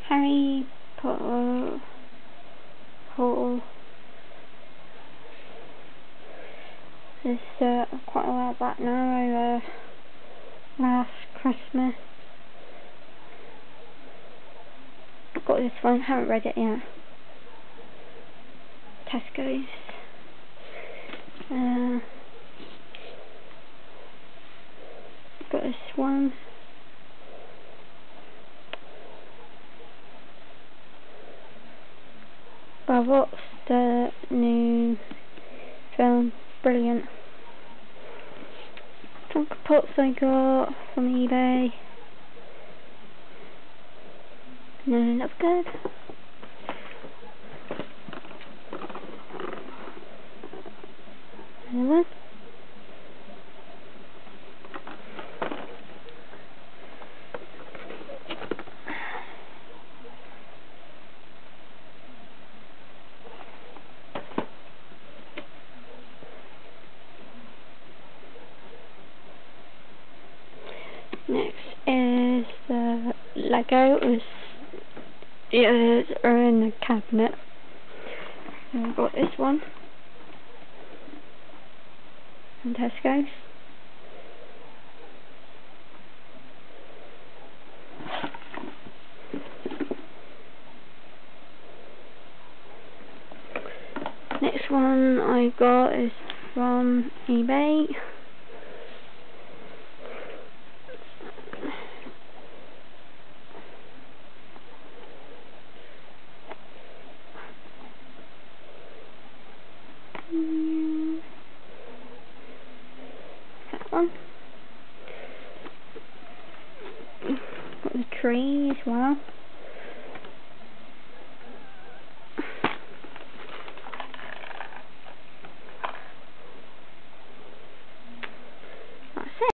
Harry Potter haul. This quite a while back now, last Christmas. I've got this one, haven't read it yet. Tesco's. Got this one. Well, what's the new film? Brilliant. Funko Pops I got from eBay. No, that's good. Another one. Next is the Lego. It's in the cabinet. So I've got this one from Tesco's. Next one I got is from eBay. That one. Got the tree as well.